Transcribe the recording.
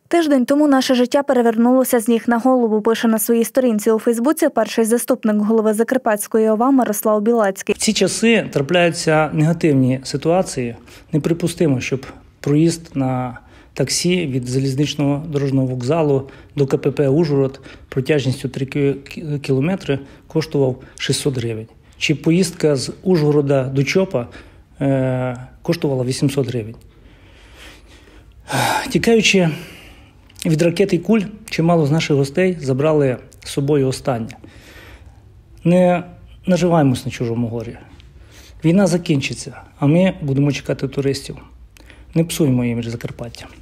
Тиждень тому наше життя перевернулося з ніг на голову, пише на своїй сторінці у Фейсбуці перший заступник голови Закарпатської ОВА Мирослав Білацький. В ці часи трапляються негативні ситуації. Неприпустимо, щоб проїзд на таксі від залізничного дорожнього вокзалу до КПП «Ужгород» протяжністю 3 кілометри коштував 600 гривень. Чи поїздка з Ужгорода до ЧОПа коштувала 800 гривень. Тікаючи від ракет і куль, чимало з наших гостей забрали з собою останнє. Не наживаємось на чужому горі. Війна закінчиться, а ми будемо чекати туристів. Не псуємо імідж Закарпаття.